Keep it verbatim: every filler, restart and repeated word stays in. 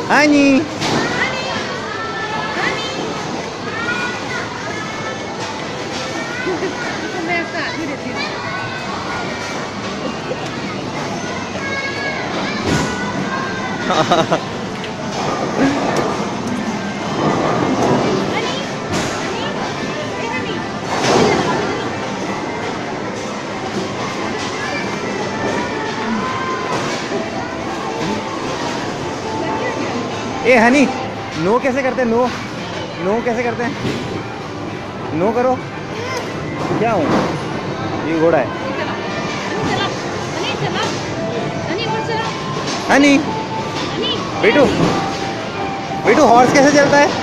हनी ए Honey, no कैसे करते हैं? नो नो कैसे करते हैं? नो करो। क्या हूँ? ये घोड़ा है। हनी बेटू, बेटू हॉर्स कैसे चलता है?